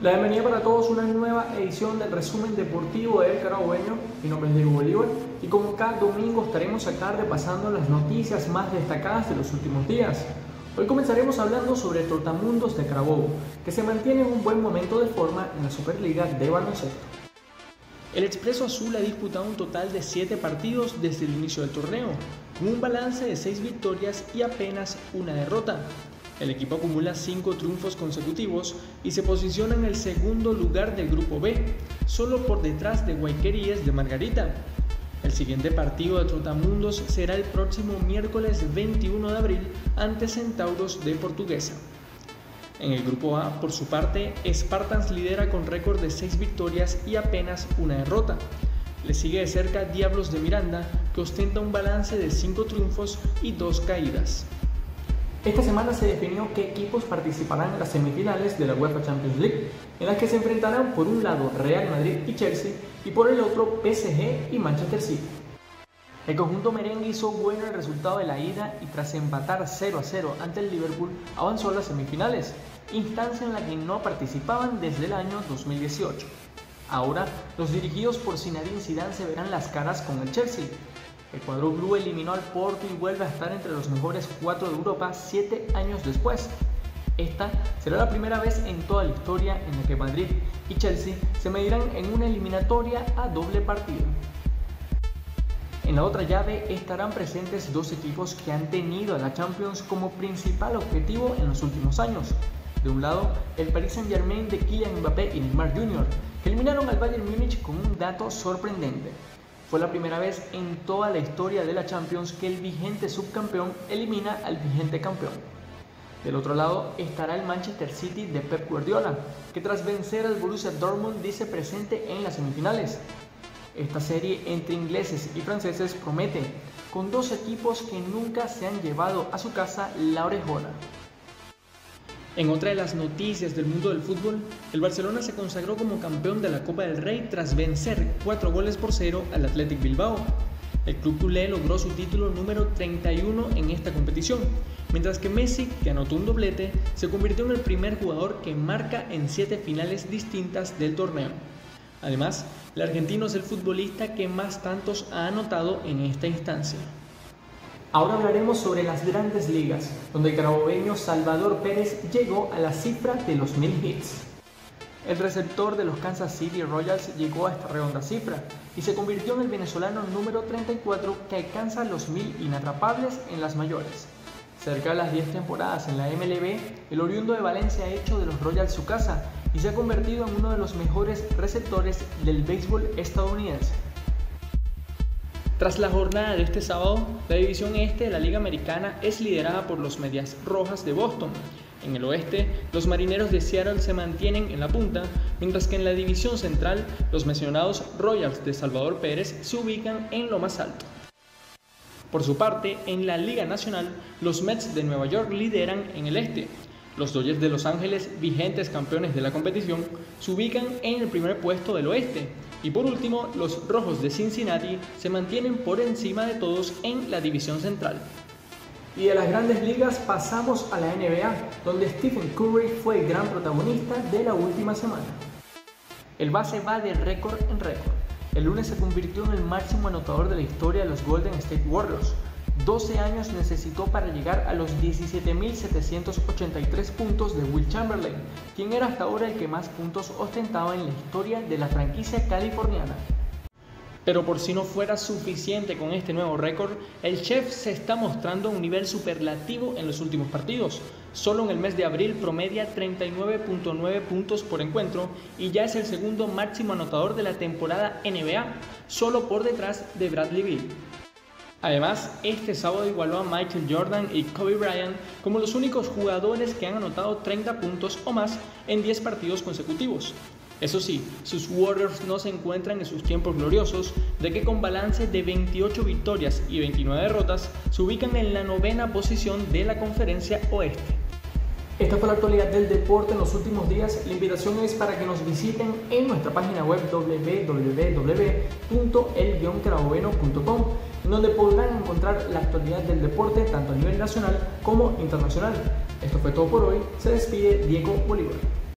La bienvenida para todos a una nueva edición del resumen deportivo del Carabobeño. Mi nombre es Diego Bolívar y como cada domingo estaremos acá repasando las noticias más destacadas de los últimos días. Hoy comenzaremos hablando sobre el Trotamundos de Carabobo, que se mantiene en un buen momento de forma en la Superliga de baloncesto. El Expreso Azul ha disputado un total de 7 partidos desde el inicio del torneo, con un balance de 6 victorias y apenas una derrota. El equipo acumula 5 triunfos consecutivos y se posiciona en el segundo lugar del Grupo B, solo por detrás de Guayqueríes de Margarita. El siguiente partido de Trotamundos será el próximo miércoles 21 de abril ante Centauros de Portuguesa. En el Grupo A, por su parte, Spartans lidera con récord de 6 victorias y apenas una derrota. Le sigue de cerca Diablos de Miranda, que ostenta un balance de 5 triunfos y 2 caídas. Esta semana se definió qué equipos participarán en las semifinales de la UEFA Champions League, en las que se enfrentarán por un lado Real Madrid y Chelsea y por el otro PSG y Manchester City. El conjunto merengue hizo bueno el resultado de la ida y tras empatar 0-0 ante el Liverpool avanzó a las semifinales, instancia en la que no participaban desde el año 2018. Ahora, los dirigidos por Zinedine Zidane se verán las caras con el Chelsea. El cuadro blue eliminó al Porto y vuelve a estar entre los mejores 4 de Europa 7 años después. Esta será la primera vez en toda la historia en la que Madrid y Chelsea se medirán en una eliminatoria a doble partido. En la otra llave estarán presentes dos equipos que han tenido a la Champions como principal objetivo en los últimos años. De un lado, el Paris Saint-Germain de Kylian Mbappé y Neymar Jr., que eliminaron al Bayern Múnich con un dato sorprendente. Fue la primera vez en toda la historia de la Champions que el vigente subcampeón elimina al vigente campeón. Del otro lado estará el Manchester City de Pep Guardiola, que tras vencer al Borussia Dortmund dice presente en las semifinales. Esta serie entre ingleses y franceses promete, con dos equipos que nunca se han llevado a su casa la orejona. En otra de las noticias del mundo del fútbol, el Barcelona se consagró como campeón de la Copa del Rey tras vencer 4-0 al Athletic Bilbao. El club culé logró su título número 31 en esta competición, mientras que Messi, que anotó un doblete, se convirtió en el primer jugador que marca en 7 finales distintas del torneo. Además, el argentino es el futbolista que más tantos ha anotado en esta instancia. Ahora hablaremos sobre las grandes ligas, donde el carabobeño Salvador Pérez llegó a la cifra de los 1000 hits. El receptor de los Kansas City Royals llegó a esta redonda cifra y se convirtió en el venezolano número 34 que alcanza los 1000 inatrapables en las mayores. Cerca de las 10 temporadas en la MLB, el oriundo de Valencia ha hecho de los Royals su casa y se ha convertido en uno de los mejores receptores del béisbol estadounidense. Tras la jornada de este sábado, la división este de la Liga Americana es liderada por los Medias Rojas de Boston. En el oeste, los Marineros de Seattle se mantienen en la punta, mientras que en la división central, los mencionados Royals de Salvador Pérez se ubican en lo más alto. Por su parte, en la Liga Nacional, los Mets de Nueva York lideran en el este. Los Dodgers de Los Ángeles, vigentes campeones de la competición, se ubican en el primer puesto del oeste. Y por último, los Rojos de Cincinnati se mantienen por encima de todos en la división central. Y de las grandes ligas pasamos a la NBA, donde Stephen Curry fue el gran protagonista de la última semana. El base va de récord en récord. El lunes se convirtió en el máximo anotador de la historia de los Golden State Warriors. 12 años necesitó para llegar a los 17.783 puntos de Wilt Chamberlain, quien era hasta ahora el que más puntos ostentaba en la historia de la franquicia californiana. Pero por si no fuera suficiente con este nuevo récord, el chef se está mostrando a un nivel superlativo en los últimos partidos. Solo en el mes de abril promedia 39.9 puntos por encuentro y ya es el segundo máximo anotador de la temporada NBA, solo por detrás de Bradley Beal. Además, este sábado igualó a Michael Jordan y Kobe Bryant como los únicos jugadores que han anotado 30 puntos o más en 10 partidos consecutivos. Eso sí, sus Warriors no se encuentran en sus tiempos gloriosos, de que con balance de 28 victorias y 29 derrotas se ubican en la 9ª posición de la Conferencia Oeste. Esta fue la actualidad del deporte en los últimos días. La invitación es para que nos visiten en nuestra página web www.el-carabobeno.com, en donde podrán encontrar la actualidad del deporte tanto a nivel nacional como internacional. Esto fue todo por hoy. Se despide Diego Bolívar.